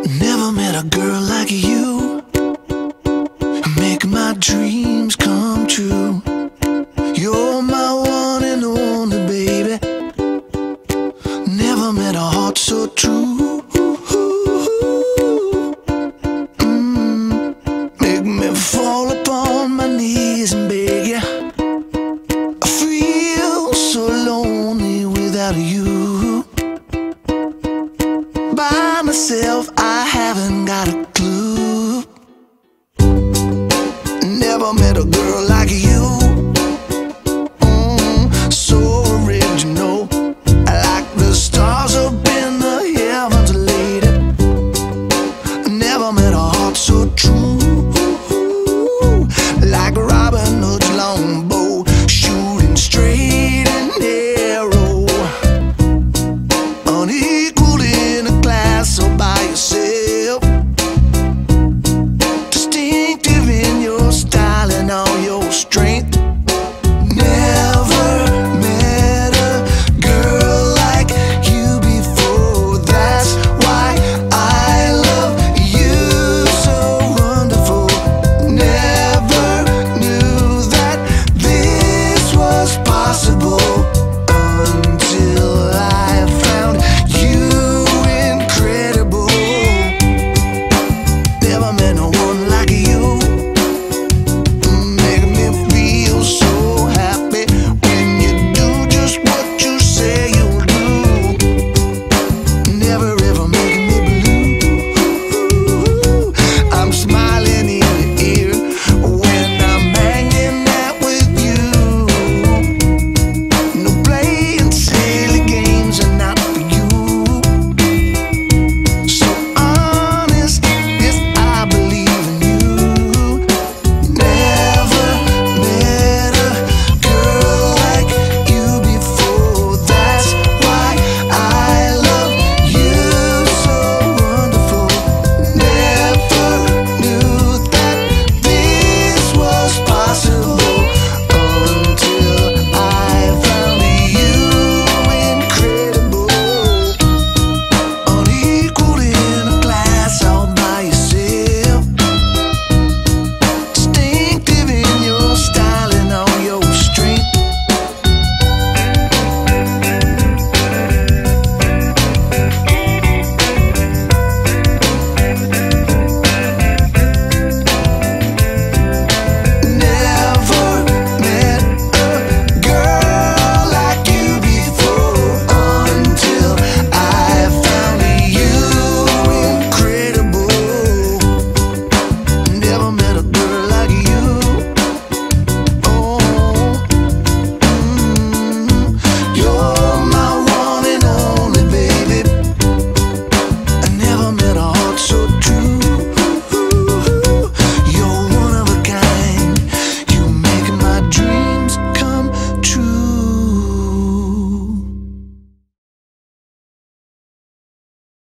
Never met a girl like you, make my dreams come true. You're my one and only, baby. Never met a heart so true. Make me fall upon my knees and beg you. I feel so lonely without you. By myself, I haven't got a clue.